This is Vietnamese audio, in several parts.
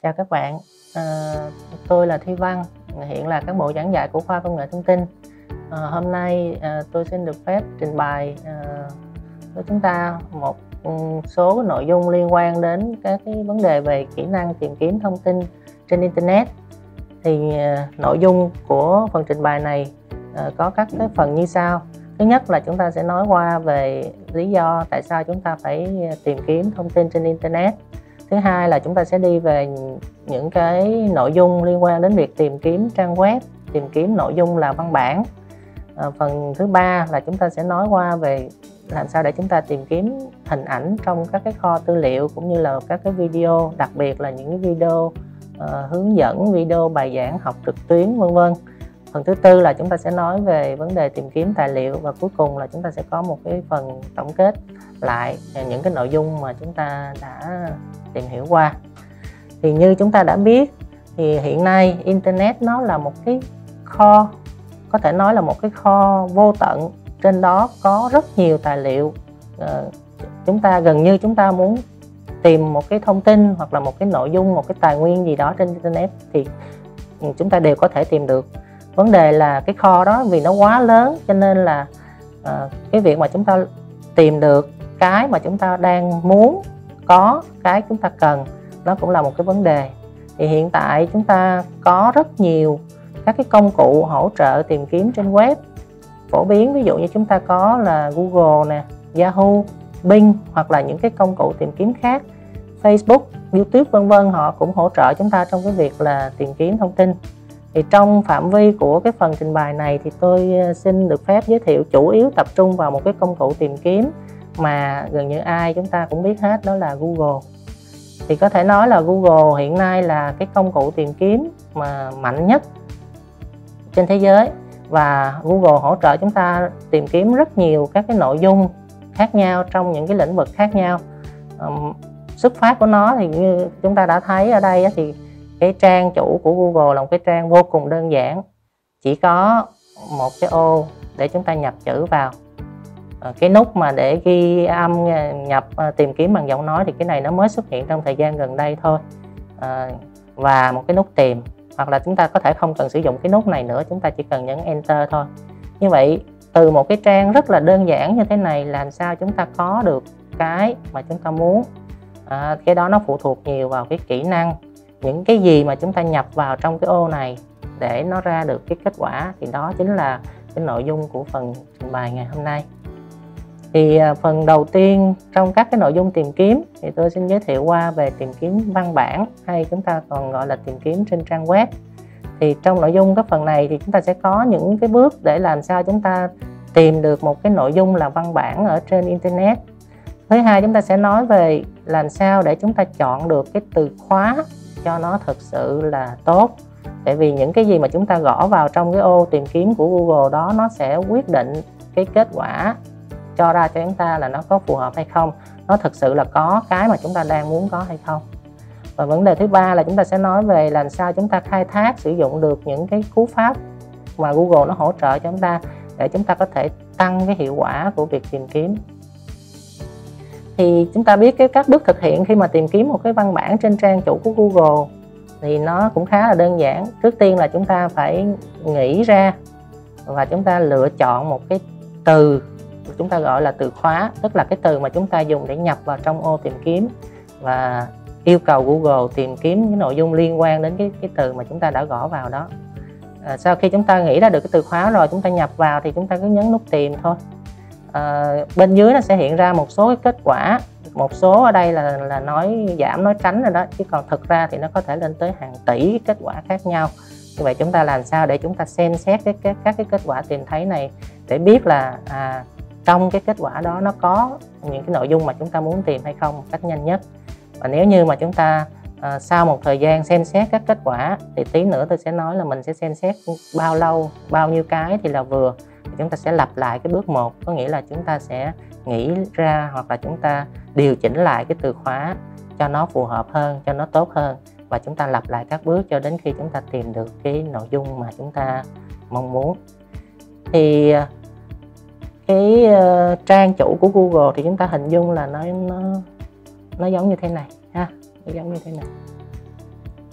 Chào các bạn, tôi là Thi Văn, hiện là cán bộ giảng dạy của khoa Công nghệ Thông tin. Hôm nay tôi xin được phép trình bày với chúng ta một số nội dung liên quan đến các cái vấn đề về kỹ năng tìm kiếm thông tin trên Internet. Thì nội dung của phần trình bày này có các cái phần như sau. Thứ nhất là chúng ta sẽ nói qua về lý do tại sao chúng ta phải tìm kiếm thông tin trên Internet. Thứ hai là chúng ta sẽ đi về những cái nội dung liên quan đến việc tìm kiếm trang web, tìm kiếm nội dung là văn bản. Phần thứ ba là chúng ta sẽ nói qua về làm sao để chúng ta tìm kiếm hình ảnh trong các cái kho tư liệu cũng như là các cái video, đặc biệt là những cái video hướng dẫn, video bài giảng học trực tuyến vân vân. Phần thứ tư là chúng ta sẽ nói về vấn đề tìm kiếm tài liệu, và cuối cùng là chúng ta sẽ có một cái phần tổng kết lại những cái nội dung mà chúng ta đã tìm hiểu qua. Thì như chúng ta đã biết thì hiện nay Internet nó là một cái kho, có thể nói là một cái kho vô tận. Trên đó có rất nhiều tài liệu. Gần như chúng ta muốn tìm một cái thông tin hoặc là một cái nội dung, một cái tài nguyên gì đó trên Internet thì chúng ta đều có thể tìm được. Vấn đề là cái kho đó vì nó quá lớn, cho nên là cái việc mà chúng ta tìm được cái mà chúng ta đang muốn có, cái chúng ta cần, nó cũng là một cái vấn đề. Thì hiện tại chúng ta có rất nhiều các cái công cụ hỗ trợ tìm kiếm trên web phổ biến, ví dụ như chúng ta có là Google nè, Yahoo, Bing, hoặc là những cái công cụ tìm kiếm khác, Facebook, YouTube vân vân, họ cũng hỗ trợ chúng ta trong cái việc là tìm kiếm thông tin. Thì trong phạm vi của cái phần trình bày này thì tôi xin được phép giới thiệu chủ yếu tập trung vào một cái công cụ tìm kiếm mà gần như ai chúng ta cũng biết hết, đó là Google. Thì có thể nói là Google hiện nay là cái công cụ tìm kiếm mà mạnh nhất trên thế giới, và Google hỗ trợ chúng ta tìm kiếm rất nhiều các cái nội dung khác nhau trong những cái lĩnh vực khác nhau. Xuất phát của nó thì như chúng ta đã thấy ở đây thì cái trang chủ của Google là một cái trang vô cùng đơn giản, chỉ có một cái ô để chúng ta nhập chữ vào. Cái nút mà để ghi âm nhập tìm kiếm bằng giọng nói thì cái này nó mới xuất hiện trong thời gian gần đây thôi, và một cái nút tìm, hoặc là chúng ta có thể không cần sử dụng cái nút này nữa, chúng ta chỉ cần nhấn Enter thôi. Như vậy từ một cái trang rất là đơn giản như thế này, làm sao chúng ta có được cái mà chúng ta muốn? Cái đó nó phụ thuộc nhiều vào cái kỹ năng, những cái gì mà chúng ta nhập vào trong cái ô này để nó ra được cái kết quả. Thì đó chính là cái nội dung của phần trình bày ngày hôm nay. Thì phần đầu tiên trong các cái nội dung tìm kiếm thì tôi xin giới thiệu qua về tìm kiếm văn bản, hay chúng ta còn gọi là tìm kiếm trên trang web. Thì trong nội dung cái phần này thì chúng ta sẽ có những cái bước để làm sao chúng ta tìm được một cái nội dung là văn bản ở trên Internet. Thứ hai, chúng ta sẽ nói về làm sao để chúng ta chọn được cái từ khóa cho nó thực sự là tốt. Tại vì những cái gì mà chúng ta gõ vào trong cái ô tìm kiếm của Google đó, nó sẽ quyết định cái kết quả cho ra cho chúng ta là nó có phù hợp hay không, nó thực sự là có cái mà chúng ta đang muốn có hay không. Và vấn đề thứ ba là chúng ta sẽ nói về làm sao chúng ta khai thác, sử dụng được những cái cú pháp mà Google nó hỗ trợ cho chúng ta để chúng ta có thể tăng cái hiệu quả của việc tìm kiếm. Thì chúng ta biết các bước thực hiện khi mà tìm kiếm một cái văn bản trên trang chủ của Google thì nó cũng khá là đơn giản. Trước tiên là chúng ta phải nghĩ ra và chúng ta lựa chọn một cái từ chúng ta gọi là từ khóa, tức là cái từ mà chúng ta dùng để nhập vào trong ô tìm kiếm, và yêu cầu Google tìm kiếm cái nội dung liên quan đến cái từ mà chúng ta đã gõ vào đó. Sau khi chúng ta nghĩ ra được cái từ khóa rồi, chúng ta nhập vào thì chúng ta cứ nhấn nút tìm thôi. Bên dưới nó sẽ hiện ra một số cái kết quả, một số ở đây là nói giảm, nói tránh rồi đó, chứ còn thực ra thì nó có thể lên tới hàng tỷ cái kết quả khác nhau. Như vậy chúng ta làm sao để chúng ta xem xét các cái kết quả tìm thấy này để biết là trong cái kết quả đó nó có những cái nội dung mà chúng ta muốn tìm hay không một cách nhanh nhất. Và nếu như mà chúng ta sau một thời gian xem xét các kết quả thì tí nữa tôi sẽ nói là mình sẽ xem xét bao lâu, bao nhiêu cái thì là vừa. Chúng ta sẽ lặp lại cái bước 1, có nghĩa là chúng ta sẽ nghĩ ra hoặc là chúng ta điều chỉnh lại cái từ khóa cho nó phù hợp hơn, cho nó tốt hơn, và chúng ta lặp lại các bước cho đến khi chúng ta tìm được cái nội dung mà chúng ta mong muốn. Thì cái trang chủ của Google thì chúng ta hình dung là nó giống như thế này ha, nó giống như thế này.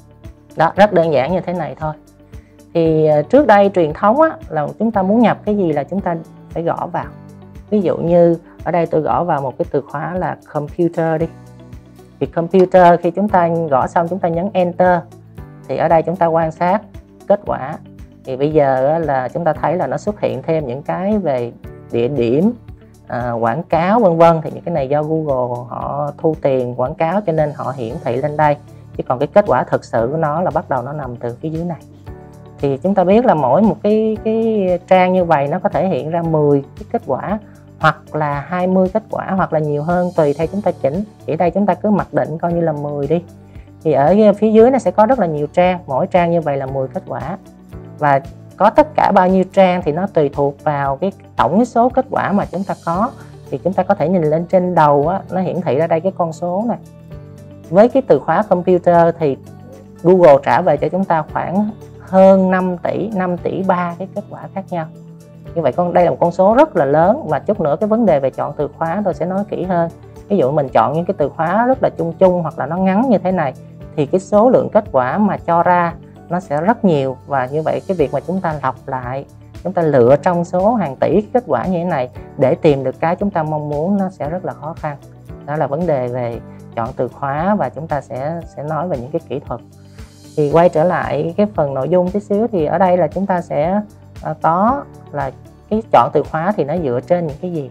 Đó, rất đơn giản như thế này thôi. Thì trước đây truyền thống á, là chúng ta muốn nhập cái gì là chúng ta phải gõ vào. Ví dụ như ở đây tôi gõ vào một cái từ khóa là computer đi. Thì computer khi chúng ta gõ xong chúng ta nhấn enter, thì ở đây chúng ta quan sát kết quả. Thì bây giờ là chúng ta thấy là nó xuất hiện thêm những cái về địa điểm, quảng cáo vân vân. Thì những cái này do Google họ thu tiền quảng cáo cho nên họ hiển thị lên đây, chứ còn cái kết quả thực sự của nó là bắt đầu nó nằm từ phía dưới này. Thì chúng ta biết là mỗi một cái trang như vậy nó có thể hiện ra 10 cái kết quả, hoặc là 20 kết quả, hoặc là nhiều hơn tùy theo chúng ta chỉnh. Chỉ đây chúng ta cứ mặc định coi như là 10 đi. Thì ở phía dưới nó sẽ có rất là nhiều trang, mỗi trang như vậy là 10 kết quả. Và có tất cả bao nhiêu trang thì nó tùy thuộc vào cái tổng cái số kết quả mà chúng ta có. Thì chúng ta có thể nhìn lên trên đầu á, nó hiển thị ra đây cái con số này. Với cái từ khóa computer thì Google trả về cho chúng ta khoảng hơn 5 tỷ 3 cái kết quả khác nhau. Như vậy đây là một con số rất là lớn. Và chút nữa cái vấn đề về chọn từ khóa tôi sẽ nói kỹ hơn. Ví dụ mình chọn những cái từ khóa rất là chung chung hoặc là nó ngắn như thế này, thì cái số lượng kết quả mà cho ra nó sẽ rất nhiều. Và như vậy cái việc mà chúng ta lọc lại, chúng ta lựa trong số hàng tỷ kết quả như thế này để tìm được cái chúng ta mong muốn nó sẽ rất là khó khăn. Đó là vấn đề về chọn từ khóa, và chúng ta sẽ nói về những cái kỹ thuật. Thì quay trở lại cái phần nội dung tí xíu, thì ở đây là chúng ta sẽ có là cái chọn từ khóa thì nó dựa trên những cái gì.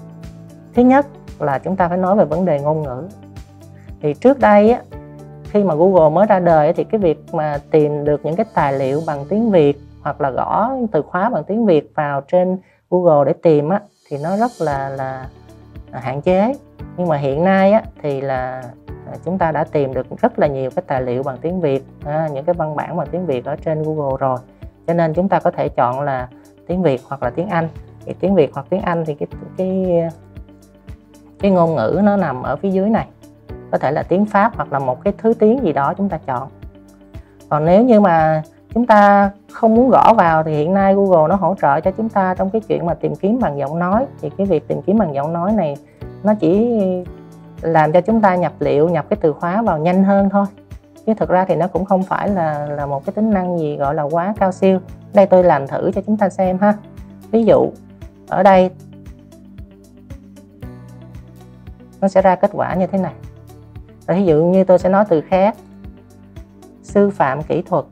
Thứ nhất là chúng ta phải nói về vấn đề ngôn ngữ. Thì trước đây á, khi mà Google mới ra đời thì cái việc mà tìm được những cái tài liệu bằng tiếng Việt hoặc là gõ từ khóa bằng tiếng Việt vào trên Google để tìm á, thì nó rất là hạn chế. Nhưng mà hiện nay á, thì là chúng ta đã tìm được rất là nhiều cái tài liệu bằng tiếng Việt, những cái văn bản bằng tiếng Việt ở trên Google rồi. Cho nên chúng ta có thể chọn là tiếng Việt hoặc là tiếng Anh. Thì tiếng Việt hoặc tiếng Anh thì cái ngôn ngữ nó nằm ở phía dưới này. Có thể là tiếng Pháp hoặc là một cái thứ tiếng gì đó chúng ta chọn. Còn nếu như mà chúng ta không muốn gõ vào thì hiện nay Google nó hỗ trợ cho chúng ta trong cái chuyện mà tìm kiếm bằng giọng nói. Thì cái việc tìm kiếm bằng giọng nói này nó chỉ làm cho chúng ta nhập cái từ khóa vào nhanh hơn thôi. Chứ thực ra thì nó cũng không phải là một cái tính năng gì gọi là quá cao siêu. Đây tôi làm thử cho chúng ta xem ha. Ví dụ ở đây nó sẽ ra kết quả như thế này. Ví dụ như tôi sẽ nói từ khác, sư phạm kỹ thuật.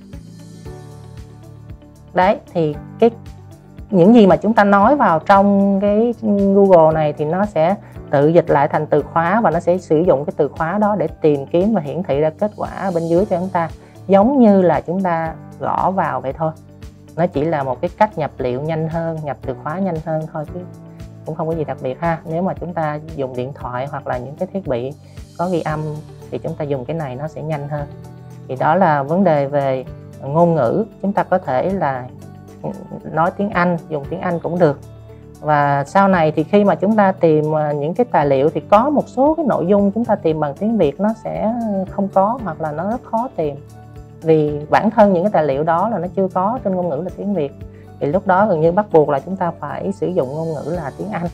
Đấy, thì những gì mà chúng ta nói vào trong cái Google này thì nó sẽ tự dịch lại thành từ khóa, và nó sẽ sử dụng cái từ khóa đó để tìm kiếm và hiển thị ra kết quả ở bên dưới cho chúng ta, giống như là chúng ta gõ vào vậy thôi. Nó chỉ là một cái cách nhập liệu nhanh hơn, nhập từ khóa nhanh hơn thôi, chứ cũng không có gì đặc biệt ha. Nếu mà chúng ta dùng điện thoại hoặc là những cái thiết bị có ghi âm thì chúng ta dùng cái này nó sẽ nhanh hơn. Thì đó là vấn đề về ngôn ngữ. Chúng ta có thể là nói tiếng Anh, dùng tiếng Anh cũng được. Và sau này thì khi mà chúng ta tìm những cái tài liệu thì có một số cái nội dung chúng ta tìm bằng tiếng Việt nó sẽ không có, hoặc là nó rất khó tìm. Vì bản thân những cái tài liệu đó là nó chưa có trên ngôn ngữ là tiếng Việt. Thì lúc đó gần như bắt buộc là chúng ta phải sử dụng ngôn ngữ là tiếng Anh.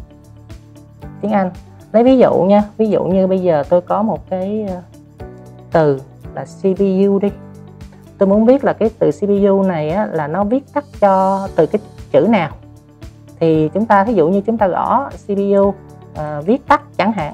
Tiếng Anh. Lấy ví dụ nha, ví dụ như bây giờ tôi có một cái từ là CPU đi. Tôi muốn biết là cái từ CPU này á, là nó viết tắt cho từ cái chữ nào. Thì chúng ta ví dụ như chúng ta gõ CPU viết tắt chẳng hạn,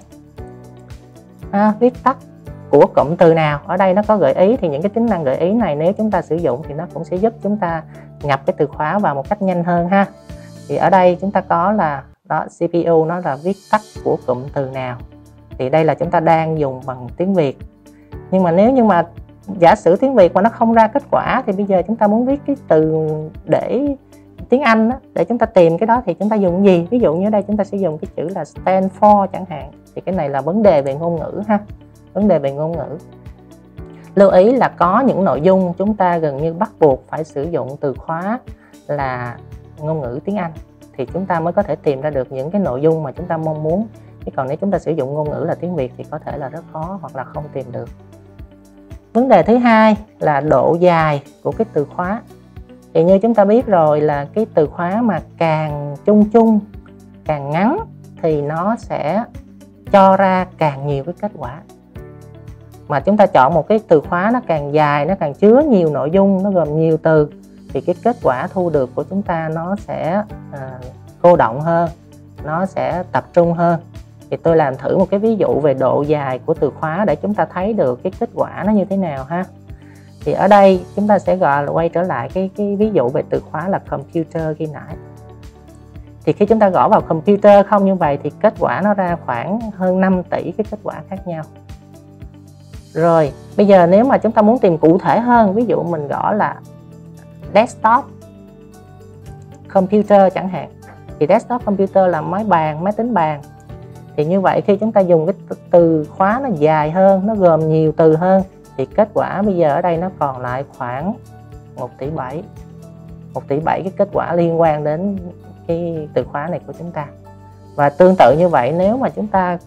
viết tắt của cụm từ nào. Ở đây nó có gợi ý, thì những cái tính năng gợi ý này nếu chúng ta sử dụng thì nó cũng sẽ giúp chúng ta nhập cái từ khóa vào một cách nhanh hơn ha. Thì ở đây chúng ta có là đó, CPU nó là viết tắt của cụm từ nào. Thì đây là chúng ta đang dùng bằng tiếng Việt. Nhưng mà nếu như mà giả sử tiếng Việt mà nó không ra kết quả thì bây giờ chúng ta muốn viết cái từ để tiếng Anh đó, để chúng ta tìm cái đó thì chúng ta dùng cái gì? Ví dụ như ở đây chúng ta sẽ dùng cái chữ là stand for chẳng hạn. Thì cái này là vấn đề về ngôn ngữ ha. Vấn đề về ngôn ngữ. Lưu ý là có những nội dung chúng ta gần như bắt buộc phải sử dụng từ khóa là ngôn ngữ tiếng Anh thì chúng ta mới có thể tìm ra được những cái nội dung mà chúng ta mong muốn. Chứ còn nếu chúng ta sử dụng ngôn ngữ là tiếng Việt thì có thể là rất khó hoặc là không tìm được. Vấn đề thứ hai là độ dài của cái từ khóa. Thì như chúng ta biết rồi là cái từ khóa mà càng chung, càng ngắn thì nó sẽ cho ra càng nhiều cái kết quả. mà chúng ta chọn một cái từ khóa nó càng dài, nó càng chứa nhiều nội dung, nó gồm nhiều từ, thì cái kết quả thu được của chúng ta nó sẽ cô động hơn, nó sẽ tập trung hơn. Thì tôi làm thử một cái ví dụ về độ dài của từ khóa để chúng ta thấy được cái kết quả nó như thế nào ha. Thì ở đây chúng ta sẽ gọi là quay trở lại cái ví dụ về từ khóa là computer khi nãy. Thì khi chúng ta gõ vào computer không như vậy thì kết quả nó ra khoảng hơn 5 tỷ cái kết quả khác nhau. Rồi bây giờ nếu mà chúng ta muốn tìm cụ thể hơn, ví dụ mình gõ là desktop computer chẳng hạn, thì desktop computer là máy bàn, máy tính bàn. Thì như vậy khi chúng ta dùng cái từ khóa nó dài hơn, nó gồm nhiều từ hơn, thì kết quả bây giờ ở đây nó còn lại khoảng 1 tỷ 7. 1 tỷ 7 cái kết quả liên quan đến cái từ khóa này của chúng ta. Và tương tự như vậy, nếu mà chúng ta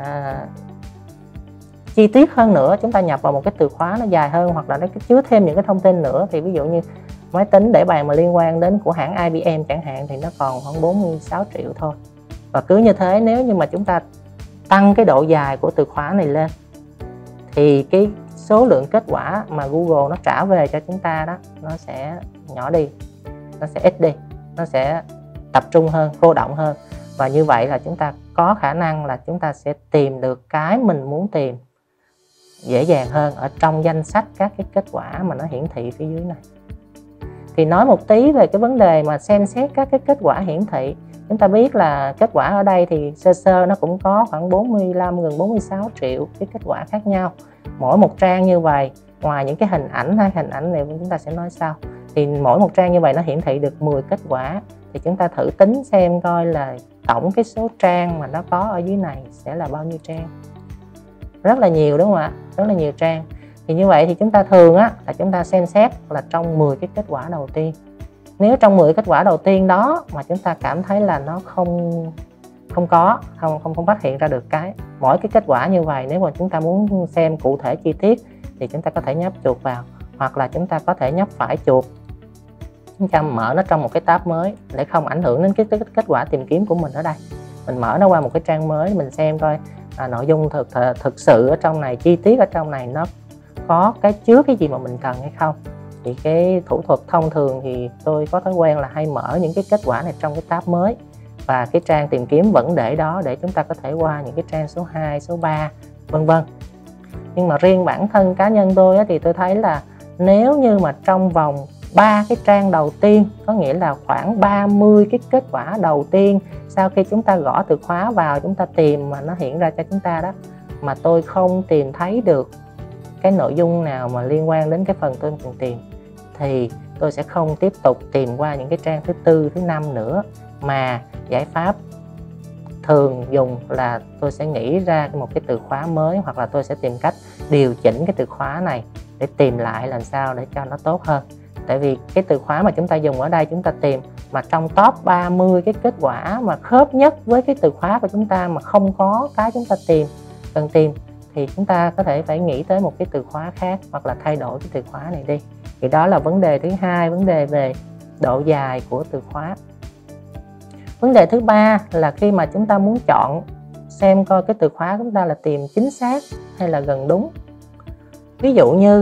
chi tiết hơn nữa, chúng ta nhập vào một cái từ khóa nó dài hơn, hoặc là nó chứa thêm những cái thông tin nữa, thì ví dụ như máy tính để bàn mà liên quan đến của hãng IBM chẳng hạn, thì nó còn khoảng 46 triệu thôi. Và cứ như thế, nếu như mà chúng ta tăng cái độ dài của từ khóa này lên thì cái số lượng kết quả mà Google nó trả về cho chúng ta đó nó sẽ nhỏ đi, nó sẽ ít đi, nó sẽ tập trung hơn, cô động hơn. Và như vậy là chúng ta có khả năng là chúng ta sẽ tìm được cái mình muốn tìm dễ dàng hơn ở trong danh sách các cái kết quả mà nó hiển thị phía dưới này. Thì nói một tí về cái vấn đề mà xem xét các cái kết quả hiển thị. Chúng ta biết là kết quả ở đây thì sơ nó cũng có khoảng 45 gần 46 triệu cái kết quả khác nhau. Mỗi một trang như vậy, ngoài những cái hình ảnh, hay hình ảnh này chúng ta sẽ nói sau, thì mỗi một trang như vậy nó hiển thị được 10 kết quả. Thì chúng ta thử tính xem coi là tổng cái số trang mà nó có ở dưới này sẽ là bao nhiêu trang. Rất là nhiều đúng không ạ? Rất là nhiều trang. Thì như vậy thì chúng ta thường là chúng ta xem xét là trong 10 cái kết quả đầu tiên. Nếu trong 10 kết quả đầu tiên đó mà chúng ta cảm thấy là nó không phát hiện ra được mỗi cái kết quả như vậy, nếu mà chúng ta muốn xem cụ thể chi tiết thì chúng ta có thể nhấp chuột vào, hoặc là chúng ta có thể nhấp phải chuột, chúng ta mở nó trong một cái tab mới để không ảnh hưởng đến cái kết quả tìm kiếm của mình ở đây. Mình mở nó qua một cái trang mới, mình xem coi nội dung thực sự ở trong này, chi tiết ở trong này nó có chứa cái gì mà mình cần hay không. Thì cái thủ thuật thông thường thì tôi có thói quen là hay mở những cái kết quả này trong cái tab mới, và cái trang tìm kiếm vẫn để đó để chúng ta có thể qua những cái trang số 2, số 3 vân vân. Nhưng mà riêng bản thân cá nhân tôi thì tôi thấy là nếu như mà trong vòng 3 cái trang đầu tiên, có nghĩa là khoảng 30 cái kết quả đầu tiên sau khi chúng ta gõ từ khóa vào, chúng ta tìm mà nó hiện ra cho chúng ta đó, mà tôi không tìm thấy được cái nội dung nào mà liên quan đến cái phần tôi cần tìm, thì tôi sẽ không tiếp tục tìm qua những cái trang thứ 4, thứ 5 nữa, mà giải pháp thường dùng là tôi sẽ nghĩ ra một cái từ khóa mới, hoặc là tôi sẽ tìm cách điều chỉnh cái từ khóa này để tìm lại làm sao để cho nó tốt hơn. Tại vì cái từ khóa mà chúng ta dùng ở đây, chúng ta tìm mà trong top 30 cái kết quả mà khớp nhất với cái từ khóa của chúng ta mà không có cái chúng ta cần tìm, thì chúng ta có thể phải nghĩ tới một cái từ khóa khác, hoặc là thay đổi cái từ khóa này đi. Thì đó là vấn đề thứ hai, vấn đề về độ dài của từ khóa. Vấn đề thứ ba là khi mà chúng ta muốn chọn xem coi cái từ khóa chúng ta là tìm chính xác hay là gần đúng. Ví dụ như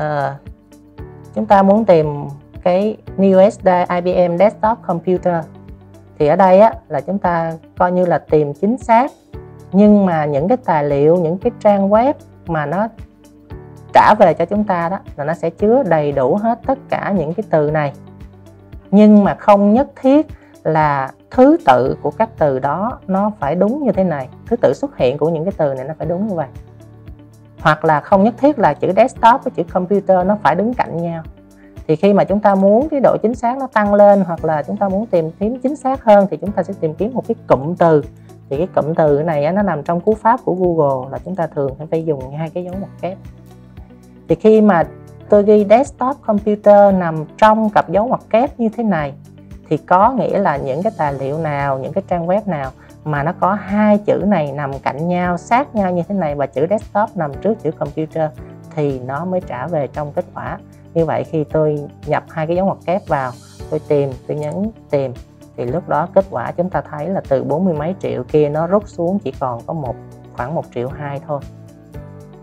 chúng ta muốn tìm cái newest IBM Desktop Computer, thì ở đây là chúng ta coi như là tìm chính xác, nhưng mà những cái tài liệu, những cái trang web mà nó trả về cho chúng ta đó là nó sẽ chứa đầy đủ hết tất cả những cái từ này, nhưng mà không nhất thiết là thứ tự của các từ đó nó phải đúng như thế này, thứ tự xuất hiện của những cái từ này nó phải đúng như vậy, hoặc là không nhất thiết là chữ desktop với chữ computer nó phải đứng cạnh nhau. Thì khi mà chúng ta muốn cái độ chính xác nó tăng lên, hoặc là chúng ta muốn tìm kiếm chính xác hơn, thì chúng ta sẽ tìm kiếm một cái cụm từ. Thì cái cụm từ này nó nằm trong cú pháp của Google là chúng ta thường phải dùng 2 cái dấu ngoặc kép. Thì khi mà tôi ghi desktop computer nằm trong cặp dấu ngoặc kép như thế này, thì có nghĩa là những cái tài liệu nào, những cái trang web nào mà nó có 2 chữ này nằm cạnh nhau, sát nhau như thế này, và chữ desktop nằm trước chữ computer, thì nó mới trả về trong kết quả. Như vậy khi tôi nhập 2 cái dấu ngoặc kép vào, tôi nhấn tìm, thì lúc đó kết quả chúng ta thấy là từ 40 mấy triệu kia nó rút xuống chỉ còn có khoảng 1,2 triệu thôi.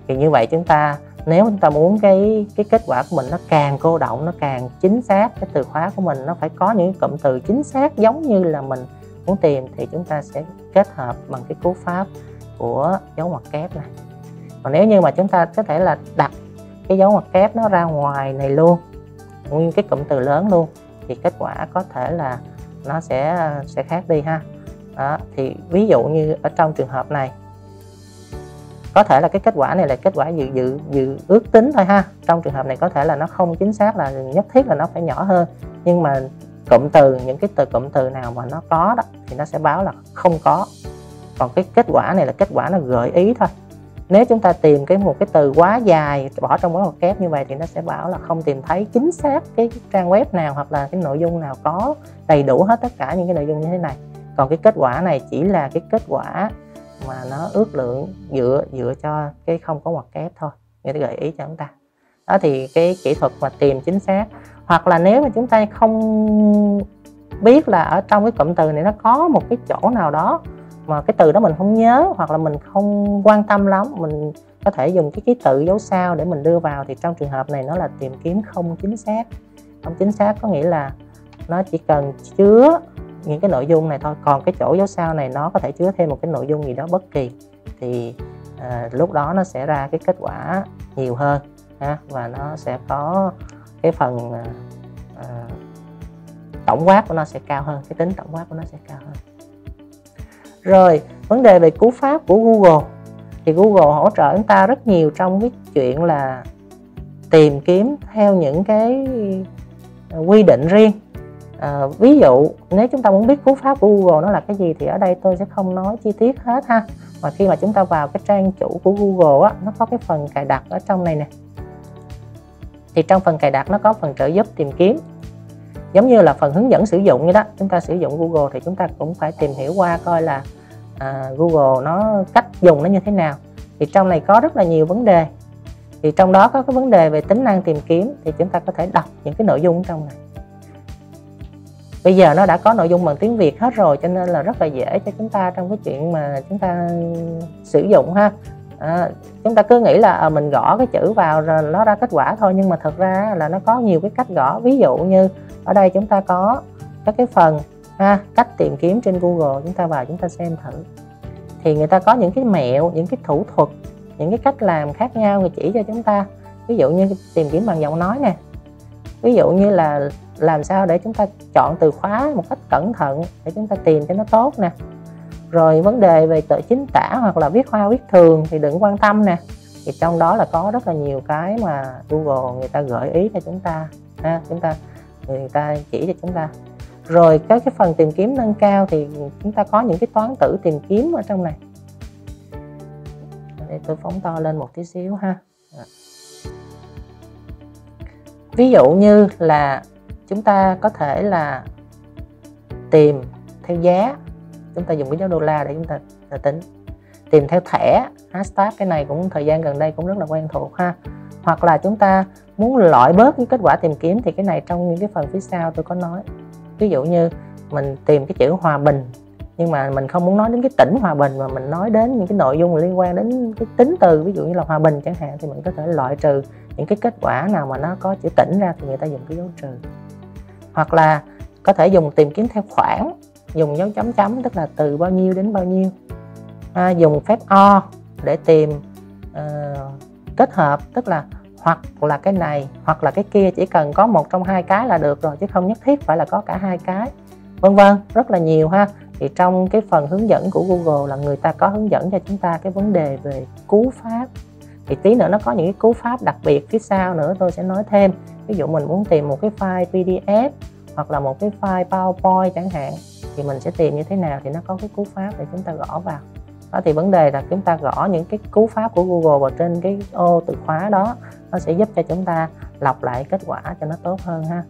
Thì như vậy nếu chúng ta muốn cái kết quả của mình nó càng cô động, nó càng chính xác, cái từ khóa của mình nó phải có những cụm từ chính xác giống như là mình muốn tìm, thì chúng ta sẽ kết hợp bằng cái cú pháp của dấu ngoặc kép này. Còn nếu như mà chúng ta có thể là đặt cái dấu ngoặc kép nó ra ngoài này luôn, nguyên cái cụm từ lớn luôn, thì kết quả có thể là nó sẽ khác đi ha. Đó, thì ví dụ như ở trong trường hợp này, có thể là cái kết quả này là kết quả dự ước tính thôi ha. Trong trường hợp này có thể là nó không chính xác là nhất thiết là nó phải nhỏ hơn, nhưng mà cụm từ, những cái cụm từ nào mà nó có đó thì nó sẽ báo là không có. Còn cái kết quả này là kết quả nó gợi ý thôi. Nếu chúng ta tìm một cái từ quá dài bỏ trong dấu ngoặc kép như vậy thì nó sẽ bảo là không tìm thấy chính xác cái trang web nào hoặc là cái nội dung nào có đầy đủ hết tất cả những cái nội dung như thế này. Còn cái kết quả này chỉ là cái kết quả mà nó ước lượng dựa cho cái không có ngoặc kép thôi, người ta gợi ý cho chúng ta. Đó thì cái kỹ thuật mà tìm chính xác. Hoặc là nếu mà chúng ta không biết là ở trong cái cụm từ này nó có một cái chỗ nào đó mà cái từ đó mình không nhớ hoặc là mình không quan tâm lắm, mình có thể dùng cái ký tự dấu sao để mình đưa vào, thì trong trường hợp này nó là tìm kiếm không chính xác. Không chính xác có nghĩa là nó chỉ cần chứa những cái nội dung này thôi, còn cái chỗ dấu sao này nó có thể chứa thêm một cái nội dung gì đó bất kỳ, thì lúc đó nó sẽ ra cái kết quả nhiều hơn ha, và nó sẽ có cái phần tổng quát của nó sẽ cao hơn, cái tính tổng quát của nó sẽ cao hơn. Rồi, vấn đề về cú pháp của Google, thì Google hỗ trợ chúng ta rất nhiều trong cái chuyện là tìm kiếm theo những cái quy định riêng. Ví dụ nếu chúng ta muốn biết cú pháp của Google nó là cái gì thì ở đây tôi sẽ không nói chi tiết hết ha. Mà khi mà chúng ta vào cái trang chủ của Google á, nó có cái phần cài đặt ở trong này nè. Thì trong phần cài đặt nó có phần trợ giúp tìm kiếm, giống như là phần hướng dẫn sử dụng như đó. Chúng ta sử dụng Google thì chúng ta cũng phải tìm hiểu qua coi là Google nó cách dùng nó như thế nào. Thì trong này có rất là nhiều vấn đề. Thì trong đó có cái vấn đề về tính năng tìm kiếm, thì chúng ta có thể đọc những cái nội dung trong này. Bây giờ nó đã có nội dung bằng tiếng Việt hết rồi, cho nên là rất là dễ cho chúng ta trong cái chuyện mà chúng ta sử dụng ha. Chúng ta cứ nghĩ là mình gõ cái chữ vào rồi nó ra kết quả thôi, nhưng mà thật ra là nó có nhiều cái cách gõ. Ví dụ như ở đây chúng ta có các cái phần cách tìm kiếm trên Google, chúng ta vào chúng ta xem thử. Thì người ta có những cái mẹo, những cái thủ thuật, những cái cách làm khác nhau người chỉ cho chúng ta. Ví dụ như tìm kiếm bằng giọng nói nè, ví dụ như là làm sao để chúng ta chọn từ khóa một cách cẩn thận để chúng ta tìm cho nó tốt nè. Rồi vấn đề về tự chính tả hoặc là viết hoa viết thường thì đừng quan tâm nè. Thì trong đó là có rất là nhiều cái mà Google người ta gợi ý cho chúng ta ha, người ta chỉ cho chúng ta. Rồi cái phần tìm kiếm nâng cao thì chúng ta có những cái toán tử tìm kiếm ở trong này. Đây tôi phóng to lên một tí xíu ha. Ví dụ như là chúng ta có thể là tìm theo giá, chúng ta dùng cái dấu đô la để chúng ta tính. Tìm theo thẻ, hashtag, cái này cũng thời gian gần đây cũng rất là quen thuộc ha. Hoặc là chúng ta muốn loại bớt những kết quả tìm kiếm thì cái này trong những cái phần phía sau tôi có nói. Ví dụ như mình tìm cái chữ Hòa Bình, nhưng mà mình không muốn nói đến cái tỉnh Hòa Bình mà mình nói đến những cái nội dung liên quan đến cái tính từ, ví dụ như là Hòa Bình chẳng hạn, thì mình có thể loại trừ những cái kết quả nào mà nó có chữ tỉnh ra thì người ta dùng cái dấu trừ. Hoặc là có thể dùng tìm kiếm theo khoản, dùng dấu chấm chấm tức là từ bao nhiêu đến bao nhiêu. Dùng phép O để tìm kết hợp, tức là hoặc là cái này hoặc là cái kia, chỉ cần có một trong hai cái là được rồi, chứ không nhất thiết phải là có cả hai cái, vân vân, rất là nhiều ha. Thì trong cái phần hướng dẫn của Google là người ta có hướng dẫn cho chúng ta cái vấn đề về cú pháp. Thì tí nữa nó có những cái cú pháp đặc biệt phía sau nữa tôi sẽ nói thêm. Ví dụ mình muốn tìm một cái file PDF hoặc là một cái file PowerPoint chẳng hạn, thì mình sẽ tìm như thế nào, thì nó có cái cú pháp để chúng ta gõ vào. Đó, thì vấn đề là chúng ta gõ những cái cú pháp của Google vào trên cái ô từ khóa đó, nó sẽ giúp cho chúng ta lọc lại kết quả cho nó tốt hơn ha.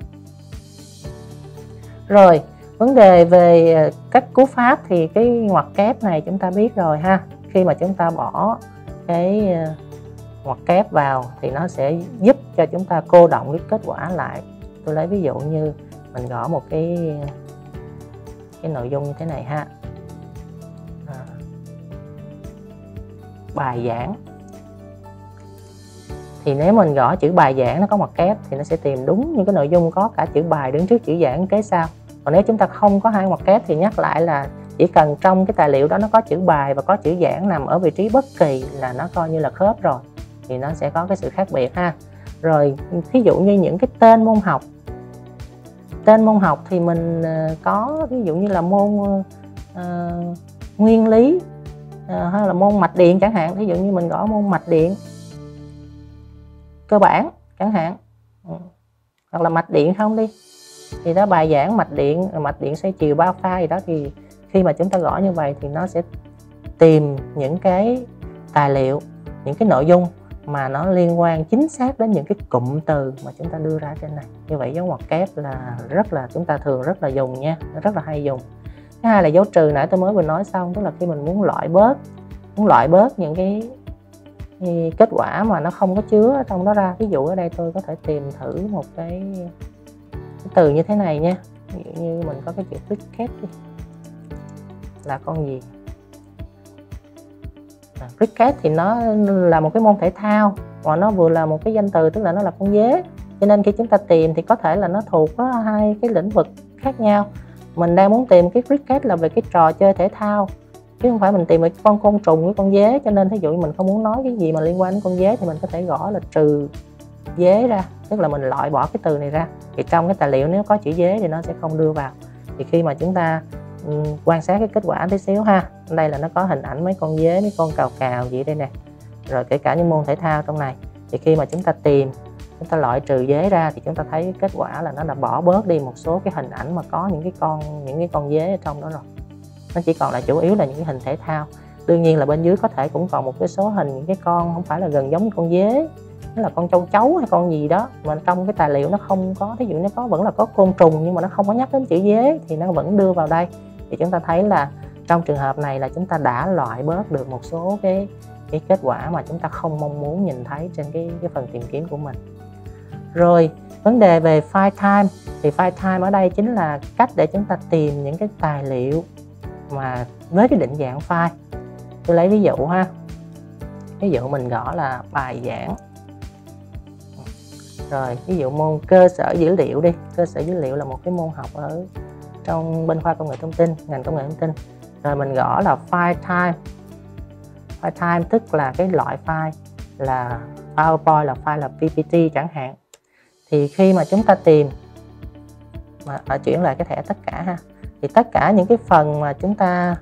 Rồi, vấn đề về các cú pháp thì cái ngoặc kép này chúng ta biết rồi ha. Khi mà chúng ta bỏ cái ngoặc kép vào thì nó sẽ giúp cho chúng ta cô động cái kết quả lại. Tôi lấy ví dụ như mình gõ một cái nội dung như thế này ha. Bài giảng thì nếu mình gõ chữ bài giảng nó có ngoặc kép thì nó sẽ tìm đúng những cái nội dung có cả chữ bài đứng trước chữ giảng kế sau. Còn nếu chúng ta không có hai ngoặc kép thì nhắc lại là chỉ cần trong cái tài liệu đó nó có chữ bài và có chữ giảng nằm ở vị trí bất kỳ là nó coi như là khớp rồi, thì nó sẽ có cái sự khác biệt ha. Rồi thí dụ như những cái tên môn học, thì mình có ví dụ như là môn nguyên lý hay là môn mạch điện chẳng hạn. Ví dụ như mình gõ môn mạch điện cơ bản chẳng hạn, hoặc là mạch điện không đi, thì đó bài giảng mạch điện xoay chiều ba pha gì đó, thì khi mà chúng ta gõ như vậy thì nó sẽ tìm những cái tài liệu, những cái nội dung mà nó liên quan chính xác đến những cái cụm từ mà chúng ta đưa ra trên này. Như vậy dấu ngoặc kép là chúng ta thường rất là dùng nha, nó rất là hay dùng. Thứ hai là dấu trừ, nãy tôi mới vừa nói xong, tức là khi mình muốn loại bớt những cái kết quả mà nó không có chứa ở trong đó ra. Ví dụ ở đây tôi có thể tìm thử một cái từ như thế này nha. Ví dụ như mình có cái chữ cricket đi, là con gì? Cricket thì nó là một cái môn thể thao và nó vừa là một cái danh từ, tức là nó là con dế, cho nên khi chúng ta tìm thì có thể là nó thuộc hai cái lĩnh vực khác nhau. Mình đang muốn tìm cái cricket là về cái trò chơi thể thao, chứ không phải mình tìm về con côn trùng với con dế. Cho nên thí dụ như mình không muốn nói cái gì mà liên quan đến con dế thì mình có thể gõ là trừ dế ra, tức là mình loại bỏ cái từ này ra. Thì trong cái tài liệu nếu có chữ dế thì nó sẽ không đưa vào. Thì khi mà chúng ta quan sát cái kết quả tí xíu ha, đây là nó có hình ảnh mấy con dế, mấy con cào cào gì đây nè, rồi kể cả những môn thể thao trong này. Thì khi mà chúng ta tìm, chúng ta loại trừ dế ra thì chúng ta thấy kết quả là nó đã bỏ bớt đi một số cái hình ảnh mà có những cái con dế ở trong đó rồi. Nó chỉ còn là chủ yếu là những cái hình thể thao. Đương nhiên là bên dưới có thể cũng còn một cái số hình những cái con không phải là gần giống con dế, nó là con châu chấu hay con gì đó mà trong cái tài liệu nó không có. Thí dụ nó có vẫn là có côn trùng nhưng mà nó không có nhắc đến chữ dế thì nó vẫn đưa vào đây. Thì chúng ta thấy là trong trường hợp này là chúng ta đã loại bớt được một số cái kết quả mà chúng ta không mong muốn nhìn thấy trên cái phần tìm kiếm của mình. Rồi vấn đề về file time, thì file time ở đây chính là cách để chúng ta tìm những cái tài liệu mà với cái định dạng file. Tôi lấy ví dụ ha, ví dụ mình gõ là bài giảng, rồi ví dụ môn cơ sở dữ liệu đi. Cơ sở dữ liệu là một cái môn học ở trong bên khoa công nghệ thông tin, ngành công nghệ thông tin. Rồi mình gõ là file time. File time tức là cái loại file là PowerPoint, là file là PPT chẳng hạn. Thì khi mà chúng ta tìm mà chuyển lại cái thẻ tất cả ha, thì tất cả những cái phần mà chúng ta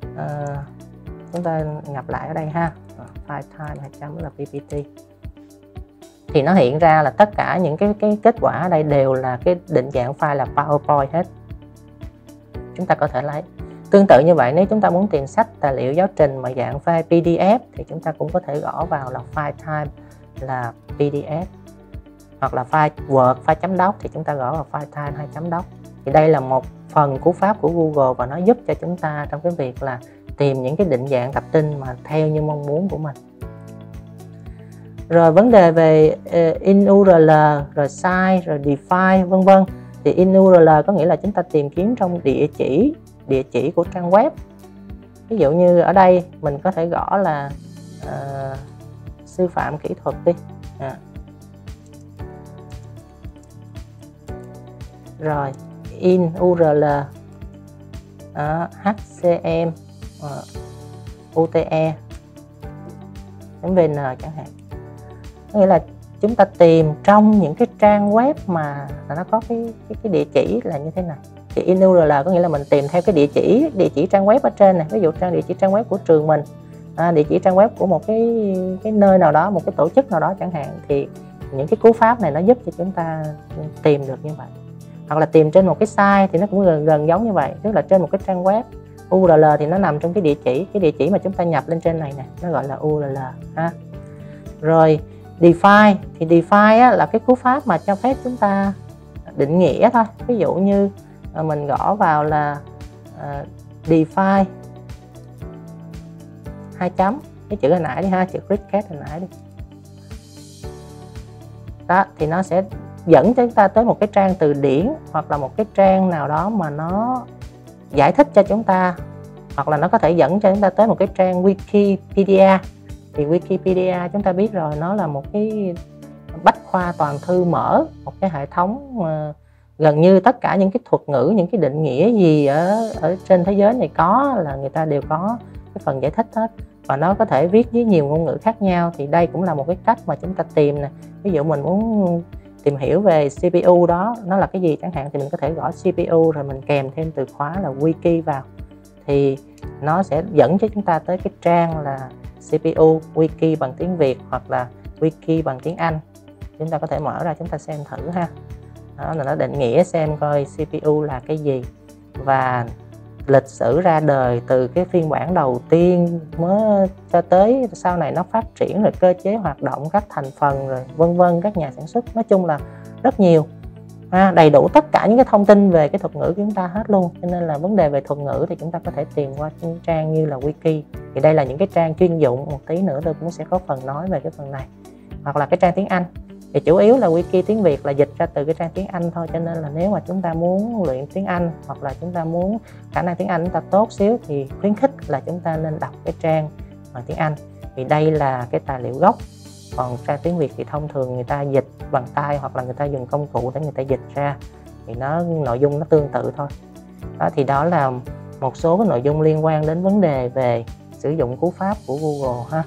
nhập lại ở đây ha, file time 2 chấm là PPT, thì nó hiện ra là tất cả những cái kết quả ở đây đều là cái định dạng file là PowerPoint hết. Chúng ta có thể lấy tương tự như vậy. Nếu chúng ta muốn tìm sách tài liệu giáo trình mà dạng file PDF thì chúng ta cũng có thể gõ vào là file time là PDF, hoặc là file Word, file chấm doc thì chúng ta gõ vào file time 2 chấm doc. Thì đây là một phần cú pháp của Google và nó giúp cho chúng ta trong cái việc là tìm những cái định dạng tập tin mà theo như mong muốn của mình. Rồi vấn đề về in URL, rồi size, rồi define vân vân. Thì in URL có nghĩa là chúng ta tìm kiếm trong địa chỉ của trang web. Ví dụ như ở đây mình có thể gõ là sư phạm kỹ thuật đi. Rồi in URL HCM UTE .vn chẳng hạn. Có nghĩa là chúng ta tìm trong những cái trang web mà nó có cái địa chỉ là như thế này. Thì in URL có nghĩa là mình tìm theo cái địa chỉ trang web ở trên này. Ví dụ địa chỉ trang web của trường mình, địa chỉ trang web của một cái nơi nào đó, một cái tổ chức nào đó chẳng hạn. Thì những cái cú pháp này nó giúp cho chúng ta tìm được như vậy. Hoặc là tìm trên một cái site thì nó cũng gần giống như vậy, tức là trên một cái trang web. URL thì nó nằm trong cái địa chỉ mà chúng ta nhập lên trên này nè, nó gọi là URL ha. Rồi define thì define là cái cú pháp mà cho phép chúng ta định nghĩa thôi. Ví dụ như mình gõ vào là define 2 chấm cái chữ hồi nãy đi ha, chữ cricket hồi nãy đi. Đó thì nó sẽ dẫn chúng ta tới một cái trang từ điển hoặc là một cái trang nào đó mà nó giải thích cho chúng ta, hoặc là nó có thể dẫn cho chúng ta tới một cái trang Wikipedia. Thì Wikipedia chúng ta biết rồi, nó là một cái Bách khoa toàn thư mở, một cái hệ thống gần như tất cả những cái thuật ngữ, những cái định nghĩa gì ở trên thế giới này có là người ta đều có cái phần giải thích hết, và nó có thể viết với nhiều ngôn ngữ khác nhau. Thì đây cũng là một cái cách mà chúng ta tìm nè. Ví dụ mình muốn tìm hiểu về CPU đó, nó là cái gì chẳng hạn, thì mình có thể gõ CPU rồi mình kèm thêm từ khóa là wiki vào, thì nó sẽ dẫn cho chúng ta tới cái trang là CPU wiki bằng tiếng Việt hoặc là wiki bằng tiếng Anh. Chúng ta có thể mở ra chúng ta xem thử ha. Đó là nó định nghĩa xem coi CPU là cái gì, và lịch sử ra đời từ cái phiên bản đầu tiên mới cho tới sau này nó phát triển, rồi cơ chế hoạt động, các thành phần, rồi vân vân, các nhà sản xuất, nói chung là rất nhiều, đầy đủ tất cả những cái thông tin về cái thuật ngữ của chúng ta hết luôn. Cho nên là vấn đề về thuật ngữ thì chúng ta có thể tìm qua những trang như là wiki, thì đây là những cái trang chuyên dụng, một tí nữa tôi cũng sẽ có phần nói về cái phần này. Hoặc là cái trang tiếng Anh thì chủ yếu là wiki tiếng Việt là dịch ra từ cái trang tiếng Anh thôi, cho nên là nếu mà chúng ta muốn luyện tiếng Anh hoặc là chúng ta muốn khả năng tiếng Anh chúng ta tốt xíu thì khuyến khích là chúng ta nên đọc cái trang bằng tiếng Anh, vì đây là cái tài liệu gốc. Còn trang tiếng Việt thì thông thường người ta dịch bằng tay hoặc là người ta dùng công cụ để người ta dịch ra, thì nội dung nó tương tự thôi. Đó, thì đó là một số cái nội dung liên quan đến vấn đề về sử dụng cú pháp của Google ha.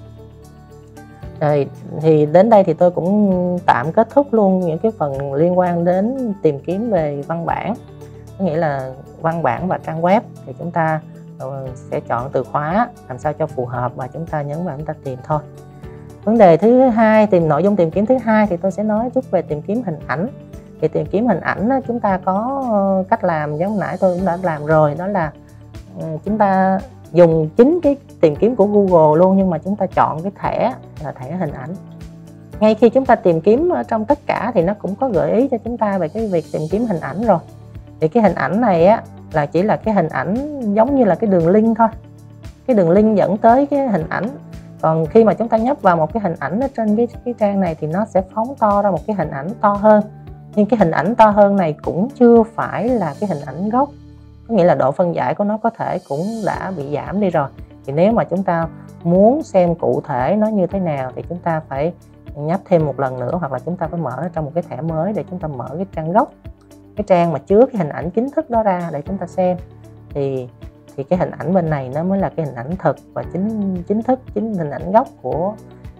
Rồi, thì đến đây thì tôi cũng tạm kết thúc luôn những cái phần liên quan đến tìm kiếm về văn bản, có nghĩa là văn bản và trang web. Thì chúng ta sẽ chọn từ khóa làm sao cho phù hợp và chúng ta nhấn vào chúng ta tìm thôi. Vấn đề thứ hai, nội dung tìm kiếm thứ hai thì tôi sẽ nói chút về tìm kiếm hình ảnh. Thì tìm kiếm hình ảnh chúng ta có cách làm giống nãy tôi cũng đã làm rồi, đó là chúng ta dùng chính cái tìm kiếm của Google luôn, nhưng mà chúng ta chọn cái thẻ là thẻ hình ảnh. Ngay khi chúng ta tìm kiếm trong tất cả thì nó cũng có gợi ý cho chúng ta về cái việc tìm kiếm hình ảnh rồi. Thì cái hình ảnh này là chỉ là cái hình ảnh giống như là cái đường link thôi, cái đường link dẫn tới cái hình ảnh. Còn khi mà chúng ta nhấp vào một cái hình ảnh ở trên cái trang này thì nó sẽ phóng to ra một cái hình ảnh to hơn. Nhưng cái hình ảnh to hơn này cũng chưa phải là cái hình ảnh gốc, có nghĩa là độ phân giải của nó có thể cũng đã bị giảm đi rồi. Thì nếu mà chúng ta muốn xem cụ thể nó như thế nào thì chúng ta phải nhấp thêm một lần nữa, hoặc là chúng ta phải mở trong một cái thẻ mới để chúng ta mở cái trang gốc, cái trang mà chứa cái hình ảnh chính thức đó ra để chúng ta xem. Thì cái hình ảnh bên này nó mới là cái hình ảnh thực và chính thức, chính hình ảnh gốc của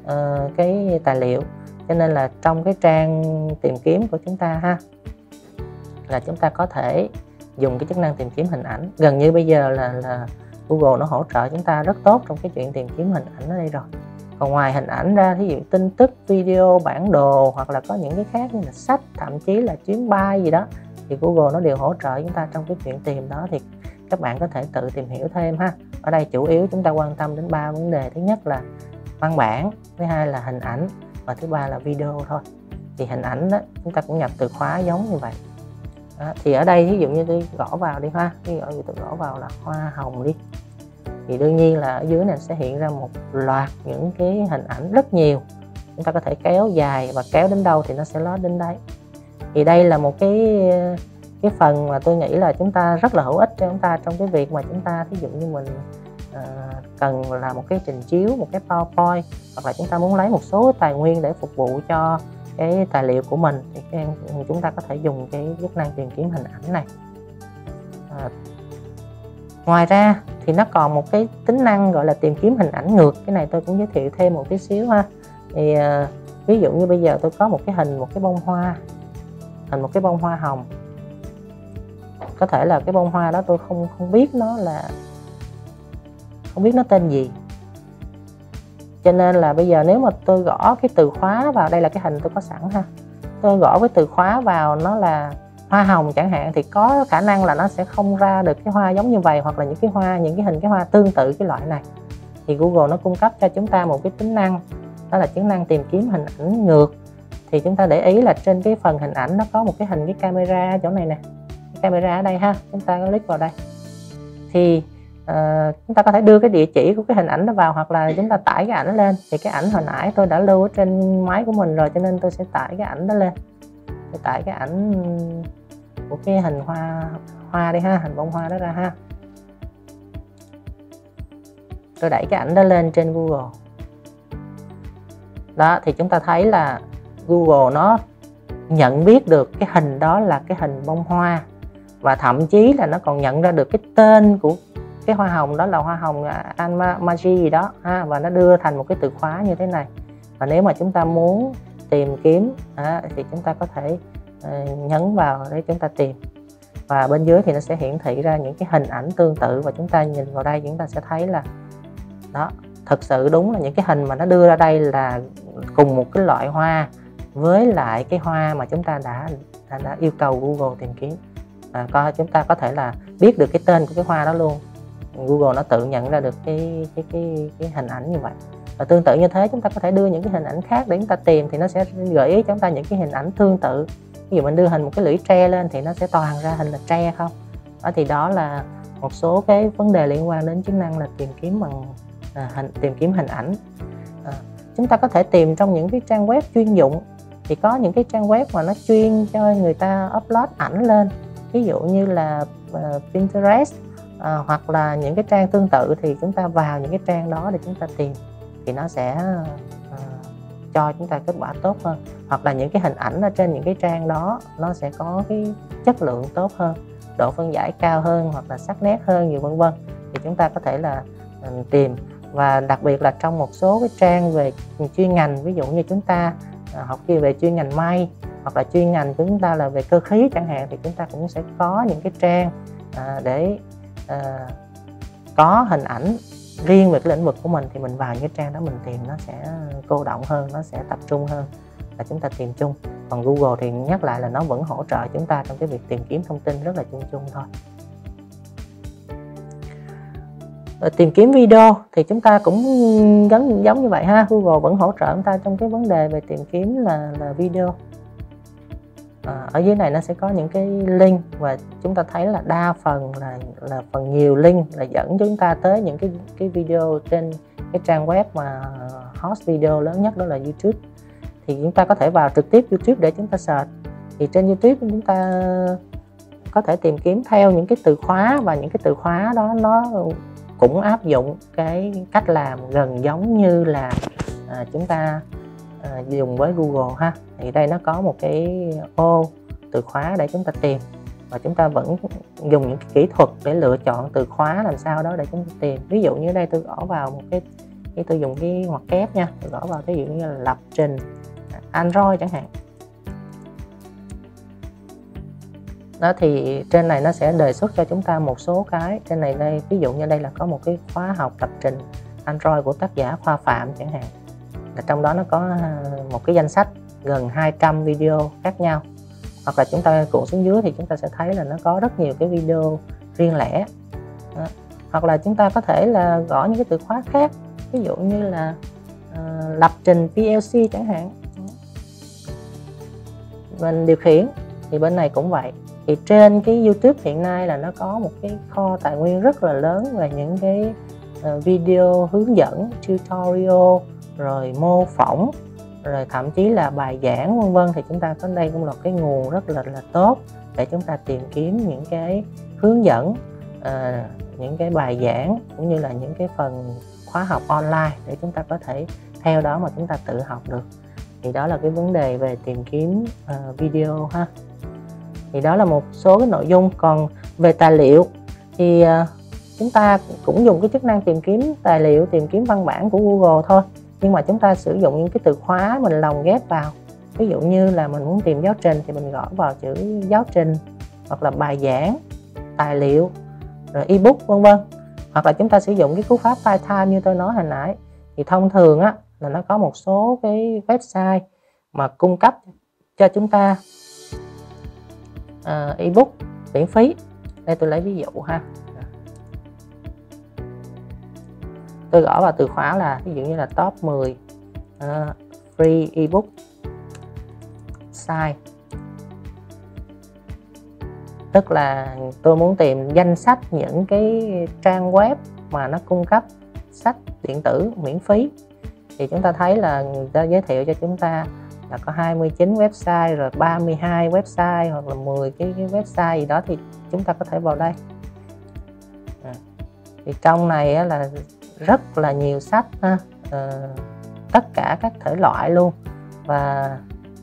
cái tài liệu. Cho nên là trong cái trang tìm kiếm của chúng ta ha, là chúng ta có thể dùng cái chức năng tìm kiếm hình ảnh. Gần như bây giờ là Google nó hỗ trợ chúng ta rất tốt trong cái chuyện tìm kiếm hình ảnh ở đây rồi. Còn ngoài hình ảnh ra, ví dụ tin tức, video, bản đồ, hoặc là có những cái khác như là sách, thậm chí là chuyến bay gì đó, thì Google nó đều hỗ trợ chúng ta trong cái chuyện tìm đó. Thì các bạn có thể tự tìm hiểu thêm ha. Ở đây chủ yếu chúng ta quan tâm đến 3 vấn đề. Thứ nhất là văn bản, thứ hai là hình ảnh, và thứ ba là video thôi. Thì hình ảnh đó chúng ta cũng nhập từ khóa giống như vậy. Đó, thì ở đây ví dụ như tôi gõ vào đi ha, ví dụ tôi gõ vào là hoa hồng đi, thì đương nhiên là ở dưới này sẽ hiện ra một loạt những cái hình ảnh rất nhiều. Chúng ta có thể kéo dài và kéo đến đâu thì nó sẽ load đến đây. Thì đây là một cái phần mà tôi nghĩ là chúng ta rất là hữu ích cho chúng ta trong cái việc mà chúng ta ví dụ như mình cần làm một cái trình chiếu, một cái PowerPoint, hoặc là chúng ta muốn lấy một số tài nguyên để phục vụ cho cái tài liệu của mình, thì chúng ta có thể dùng cái chức năng tìm kiếm hình ảnh này. Ngoài ra thì nó còn một cái tính năng gọi là tìm kiếm hình ảnh ngược. Cái này tôi cũng giới thiệu thêm một tí xíu ha. Thì ví dụ như bây giờ tôi có một cái hình, một cái bông hoa, hình một cái bông hoa hồng. Có thể là cái bông hoa đó tôi không biết nó là, không biết nó tên gì. Cho nên là bây giờ nếu mà tôi gõ cái từ khóa vào, đây là cái hình tôi có sẵn ha, tôi gõ cái từ khóa vào nó là hoa hồng chẳng hạn, thì có khả năng là nó sẽ không ra được cái hoa giống như vậy, hoặc là những cái hình cái hoa tương tự cái loại này. Thì Google nó cung cấp cho chúng ta một cái tính năng, đó là chức năng tìm kiếm hình ảnh ngược. Thì chúng ta để ý là trên cái phần hình ảnh nó có một cái hình cái camera ở chỗ này nè, cái camera ở đây ha, chúng ta có click vào đây thì chúng ta có thể đưa cái địa chỉ của cái hình ảnh đó vào, hoặc là chúng ta tải cái ảnh lên. Thì cái ảnh hồi nãy tôi đã lưu ở trên máy của mình rồi, cho nên tôi sẽ tải cái ảnh đó lên. Tôi tải cái ảnh của cái hình hoa đi ha, hình bông hoa đó ra ha. Tôi đẩy cái ảnh đó lên trên Google. Đó, thì chúng ta thấy là Google nó nhận biết được cái hình đó là cái hình bông hoa, và thậm chí là nó còn nhận ra được cái tên của cái hoa hồng đó là hoa hồng Almagi gì đó ha, và nó đưa thành một cái từ khóa như thế này. Và nếu mà chúng ta muốn tìm kiếm thì chúng ta có thể nhấn vào để chúng ta tìm, và bên dưới thì nó sẽ hiển thị ra những cái hình ảnh tương tự, và chúng ta nhìn vào đây chúng ta sẽ thấy là đó, thực sự đúng là những cái hình mà nó đưa ra đây là cùng một cái loại hoa với lại cái hoa mà chúng ta đã yêu cầu Google tìm kiếm. Chúng ta có thể là biết được cái tên của cái hoa đó luôn. Google nó tự nhận ra được cái hình ảnh như vậy. Và tương tự như thế, chúng ta có thể đưa những cái hình ảnh khác để chúng ta tìm, thì nó sẽ gợi ý cho chúng ta những cái hình ảnh tương tự. Ví dụ mình đưa hình một cái lưỡi tre lên thì nó sẽ toàn ra hình là tre không. Thì đó là một số cái vấn đề liên quan đến chức năng là tìm kiếm bằng tìm kiếm hình ảnh. Chúng ta có thể tìm trong những cái trang web chuyên dụng. Thì có những cái trang web mà nó chuyên cho người ta upload ảnh lên, ví dụ như là Pinterest, hoặc là những cái trang tương tự, thì chúng ta vào những cái trang đó để chúng ta tìm, thì nó sẽ cho chúng ta kết quả tốt hơn. Hoặc là những cái hình ảnh ở trên những cái trang đó nó sẽ có cái chất lượng tốt hơn, độ phân giải cao hơn, hoặc là sắc nét hơn, nhiều vân vân. Thì chúng ta có thể là tìm. Và đặc biệt là trong một số cái trang về chuyên ngành, ví dụ như chúng ta học về chuyên ngành may, hoặc là chuyên ngành của chúng ta là về cơ khí chẳng hạn, thì chúng ta cũng sẽ có những cái trang để có hình ảnh riêng về cái lĩnh vực của mình. Thì mình vào những cái trang đó mình tìm, nó sẽ cô động hơn, nó sẽ tập trung hơn là chúng ta tìm chung. Còn Google thì nhắc lại là nó vẫn hỗ trợ chúng ta trong cái việc tìm kiếm thông tin rất là chung chung thôi. Tìm kiếm video thì chúng ta cũng giống như vậy ha. Google vẫn hỗ trợ chúng ta trong cái vấn đề về tìm kiếm là video. Ở dưới này nó sẽ có những cái link, và chúng ta thấy là đa phần là phần nhiều link là dẫn chúng ta tới những cái video trên cái trang web mà host video lớn nhất, đó là YouTube. Thì chúng ta có thể vào trực tiếp YouTube để chúng ta search. Thì trên YouTube chúng ta có thể tìm kiếm theo những cái từ khóa, và những cái từ khóa đó nó cũng áp dụng cái cách làm gần giống như là chúng ta dùng với Google ha. Thì đây nó có một cái ô từ khóa để chúng ta tìm, và chúng ta vẫn dùng những cái kỹ thuật để lựa chọn từ khóa làm sao đó để chúng ta tìm. Ví dụ như đây tôi gõ vào một cái tôi dùng cái ngoặc kép nha, tôi gõ vào ví dụ như là lập trình Android chẳng hạn. Đó, thì trên này nó sẽ đề xuất cho chúng ta một số cái. Trên này đây, ví dụ như đây là có một cái khóa học lập trình Android của tác giả Khoa Phạm chẳng hạn. Trong đó nó có một cái danh sách gần 200 video khác nhau. Hoặc là chúng ta cuộn xuống dưới thì chúng ta sẽ thấy là nó có rất nhiều cái video riêng lẻ. Đó. Hoặc là chúng ta có thể là gõ những cái từ khóa khác, ví dụ như là lập trình PLC chẳng hạn. Mình điều khiển thì bên này cũng vậy. Thì trên cái YouTube hiện nay là nó có một cái kho tài nguyên rất là lớn về những cái video hướng dẫn, tutorial, rồi mô phỏng, rồi thậm chí là bài giảng vân vân. Thì chúng ta có đây cũng là cái nguồn rất là tốt để chúng ta tìm kiếm những cái hướng dẫn, những cái bài giảng cũng như là những cái phần khóa học online để chúng ta có thể theo đó mà chúng ta tự học được. Thì đó là cái vấn đề về tìm kiếm video ha. Thì đó là một số cái nội dung. Còn về tài liệu thì chúng ta cũng dùng cái chức năng tìm kiếm tài liệu, tìm kiếm văn bản của Google thôi, nhưng mà chúng ta sử dụng những cái từ khóa mình lồng ghép vào. Ví dụ như là mình muốn tìm giáo trình thì mình gõ vào chữ giáo trình, hoặc là bài giảng, tài liệu, rồi ebook vân vân. Hoặc là chúng ta sử dụng cái cú pháp PyTime như tôi nói hồi nãy. Thì thông thường á là nó có một số cái website mà cung cấp cho chúng ta ebook miễn phí. Đây tôi lấy ví dụ ha. Tôi gõ vào từ khóa là ví dụ như là top 10 free ebook site. Tức là tôi muốn tìm danh sách những cái trang web mà nó cung cấp sách điện tử miễn phí. Thì chúng ta thấy là người ta giới thiệu cho chúng ta là có 29 website, rồi 32 website, hoặc là 10 cái website gì đó. Thì chúng ta có thể vào đây. Thì trong này á, là rất là nhiều sách ha. Tất cả các thể loại luôn. Và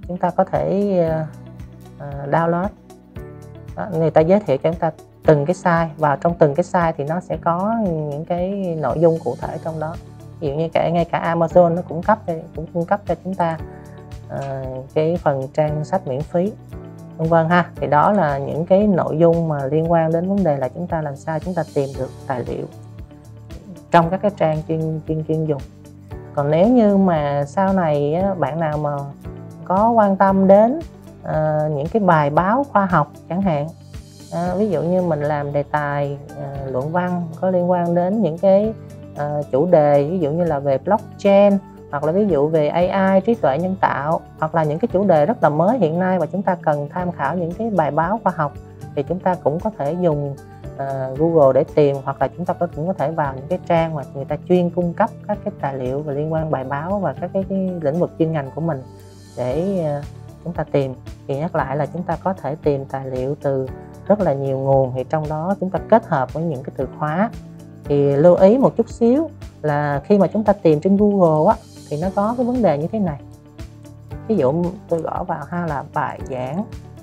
chúng ta có thể download. Đó, người ta giới thiệu cho chúng ta từng cái size, và trong từng cái size thì nó sẽ có những cái nội dung cụ thể trong đó. Ví dụ như ngay cả Amazon nó cũng cung cấp cho chúng ta cái phần trang sách miễn phí, vân vân ha. Thì đó là những cái nội dung mà liên quan đến vấn đề là chúng ta làm sao chúng ta tìm được tài liệu trong các cái trang chuyên dùng. Còn nếu như mà sau này bạn nào mà có quan tâm đến những cái bài báo khoa học chẳng hạn, ví dụ như mình làm đề tài luận văn có liên quan đến những cái chủ đề ví dụ như là về blockchain, hoặc là ví dụ về AI, trí tuệ nhân tạo, hoặc là những cái chủ đề rất là mới hiện nay và chúng ta cần tham khảo những cái bài báo khoa học, thì chúng ta cũng có thể dùng Google để tìm, hoặc là chúng ta cũng có thể vào những cái trang mà người ta chuyên cung cấp các cái tài liệu về liên quan bài báo và các cái lĩnh vực chuyên ngành của mình để chúng ta tìm. Thì nhắc lại là chúng ta có thể tìm tài liệu từ rất là nhiều nguồn, thì trong đó chúng ta kết hợp với những cái từ khóa. Thì lưu ý một chút xíu là khi mà chúng ta tìm trên Google á, thì nó có cái vấn đề như thế này. Ví dụ tôi gõ vào ha là bài giảng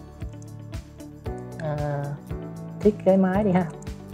thiết kế máy đi ha.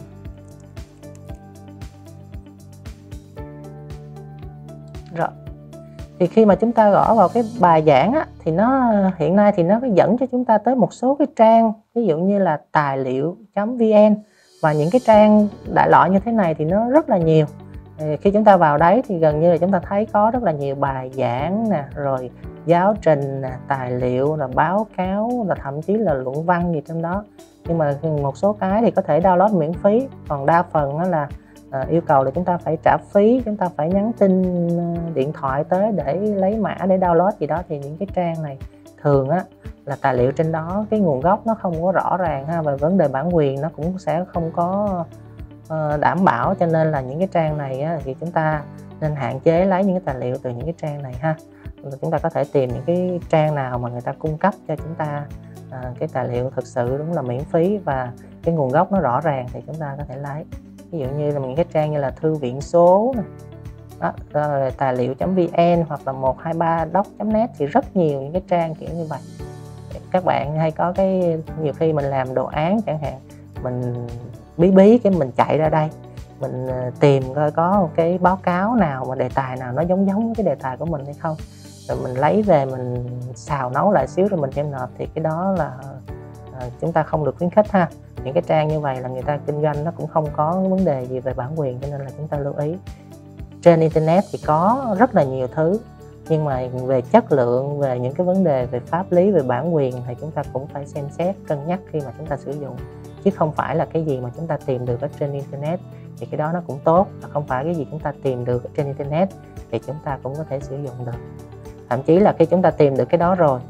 Rồi, thì khi mà chúng ta gõ vào cái bài giảng á, thì nó hiện nay thì nó dẫn cho chúng ta tới một số cái trang, ví dụ như là tài liệu.vn, và những cái trang đại loại như thế này thì nó rất là nhiều. Khi chúng ta vào đấy thì gần như là chúng ta thấy có rất là nhiều bài giảng nè, rồi giáo trình nè, tài liệu là báo cáo, là thậm chí là luận văn gì trong đó. Nhưng mà một số cái thì có thể download miễn phí, còn đa phần đó là yêu cầu là chúng ta phải trả phí, chúng ta phải nhắn tin điện thoại tới để lấy mã để download gì đó. Thì những cái trang này thường á là tài liệu trên đó cái nguồn gốc nó không có rõ ràng ha, và vấn đề bản quyền nó cũng sẽ không có đảm bảo, cho nên là những cái trang này á, thì chúng ta nên hạn chế lấy những cái tài liệu từ những cái trang này ha. Chúng ta có thể tìm những cái trang nào mà người ta cung cấp cho chúng ta cái tài liệu thực sự đúng là miễn phí và cái nguồn gốc nó rõ ràng thì chúng ta có thể lấy. Ví dụ như là những cái trang như là thư viện số này, đó, rồi tài liệu.vn hoặc là 123doc.net, thì rất nhiều những cái trang kiểu như vậy. Các bạn hay có cái nhiều khi mình làm đồ án chẳng hạn, mình bí cái mình chạy ra đây mình tìm coi có một cái báo cáo nào mà đề tài nào nó giống cái đề tài của mình hay không, rồi mình lấy về mình xào nấu lại xíu rồi mình đem nộp, thì cái đó là chúng ta không được khuyến khích ha. Những cái trang như vậy là người ta kinh doanh nó cũng không có vấn đề gì về bản quyền, cho nên là chúng ta lưu ý. Trên internet thì có rất là nhiều thứ, nhưng mà về chất lượng, về những cái vấn đề về pháp lý, về bản quyền thì chúng ta cũng phải xem xét cân nhắc khi mà chúng ta sử dụng, chứ không phải là cái gì mà chúng ta tìm được ở trên internet thì cái đó nó cũng tốt, và không phải cái gì chúng ta tìm được ở trên internet thì chúng ta cũng có thể sử dụng được. Thậm chí là khi chúng ta tìm được cái đó rồi,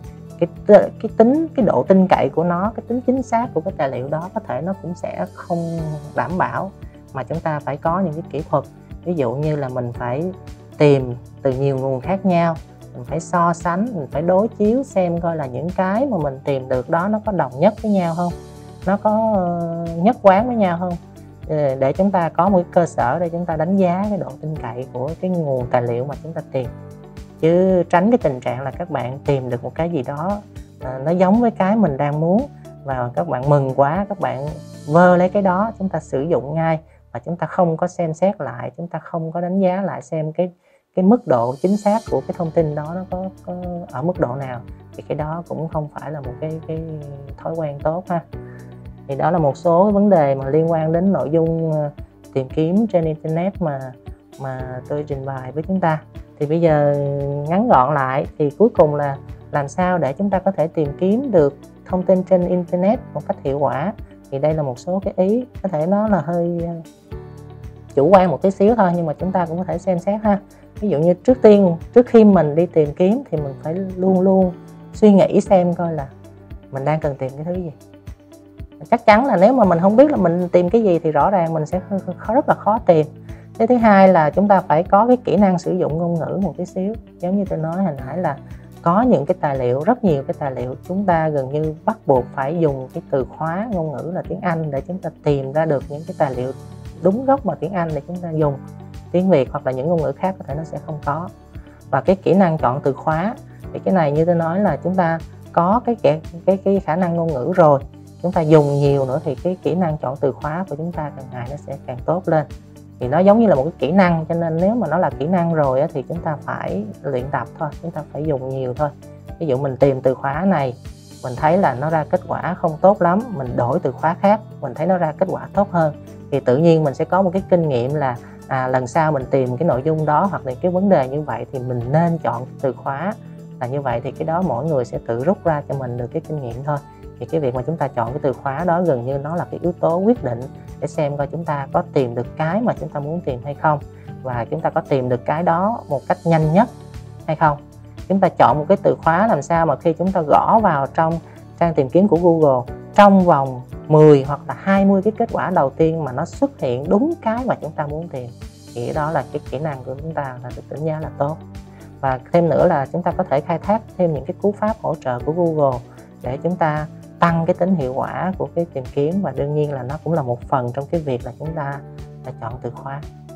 cái độ tin cậy của nó, cái tính chính xác của cái tài liệu đó có thể nó cũng sẽ không đảm bảo, mà chúng ta phải có những cái kỹ thuật. Ví dụ như là mình phải tìm từ nhiều nguồn khác nhau, mình phải so sánh, mình phải đối chiếu xem coi là những cái mà mình tìm được đó nó có đồng nhất với nhau không, nó có nhất quán với nhau không, để chúng ta có một cơ sở để chúng ta đánh giá cái độ tin cậy của cái nguồn tài liệu mà chúng ta tìm. Chứ tránh cái tình trạng là các bạn tìm được một cái gì đó nó giống với cái mình đang muốn, và các bạn mừng quá, các bạn vơ lấy cái đó chúng ta sử dụng ngay, mà chúng ta không có xem xét lại, chúng ta không có đánh giá lại xem cái mức độ chính xác của cái thông tin đó nó có ở mức độ nào, thì cái đó cũng không phải là một cái thói quen tốt ha. Thì đó là một số vấn đề mà liên quan đến nội dung tìm kiếm trên internet mà tôi trình bày với chúng ta. Thì bây giờ ngắn gọn lại thì cuối cùng là làm sao để chúng ta có thể tìm kiếm được thông tin trên internet một cách hiệu quả. Thì đây là một số cái ý, có thể nó là hơi chủ quan một tí xíu thôi, nhưng mà chúng ta cũng có thể xem xét ha. Ví dụ như trước khi mình đi tìm kiếm thì mình phải luôn luôn suy nghĩ xem coi là mình đang cần tìm cái thứ gì. Chắc chắn là nếu mà mình không biết là mình tìm cái gì thì rõ ràng mình sẽ rất là khó tìm. Cái thứ hai là chúng ta phải có cái kỹ năng sử dụng ngôn ngữ một tí xíu. Giống như tôi nói hồi nãy là có những cái tài liệu, rất nhiều cái tài liệu chúng ta gần như bắt buộc phải dùng cái từ khóa ngôn ngữ là tiếng Anh để chúng ta tìm ra được những cái tài liệu đúng gốc bằng tiếng Anh để chúng ta dùng. Tiếng Việt hoặc là những ngôn ngữ khác có thể nó sẽ không có. Và cái kỹ năng chọn từ khóa Thì cái này như tôi nói là chúng ta có cái khả năng ngôn ngữ rồi, chúng ta dùng nhiều nữa thì cái kỹ năng chọn từ khóa của chúng ta càng ngày nó sẽ càng tốt lên. Thì nó giống như là một cái kỹ năng, cho nên nếu mà nó là kỹ năng rồi thì chúng ta phải luyện tập thôi, chúng ta phải dùng nhiều thôi. Ví dụ mình tìm từ khóa này, mình thấy là nó ra kết quả không tốt lắm, mình đổi từ khóa khác, mình thấy nó ra kết quả tốt hơn, thì tự nhiên mình sẽ có một cái kinh nghiệm là lần sau mình tìm cái nội dung đó hoặc là cái vấn đề như vậy thì mình nên chọn từ khóa là như vậy. Thì cái đó mỗi người sẽ tự rút ra cho mình được cái kinh nghiệm thôi. Thì cái việc mà chúng ta chọn cái từ khóa đó gần như nó là cái yếu tố quyết định để xem coi chúng ta có tìm được cái mà chúng ta muốn tìm hay không, và chúng ta có tìm được cái đó một cách nhanh nhất hay không. Chúng ta chọn một cái từ khóa làm sao mà khi chúng ta gõ vào trong trang tìm kiếm của Google, trong vòng 10 hoặc là 20 cái kết quả đầu tiên mà nó xuất hiện đúng cái mà chúng ta muốn tìm, thì đó là cái kỹ năng của chúng ta là được đánh giá là tốt. Và thêm nữa là chúng ta có thể khai thác thêm những cái cú pháp hỗ trợ của Google để chúng ta tăng cái tính hiệu quả của cái tìm kiếm, và đương nhiên là nó cũng là một phần trong cái việc là chúng ta chọn từ khóa.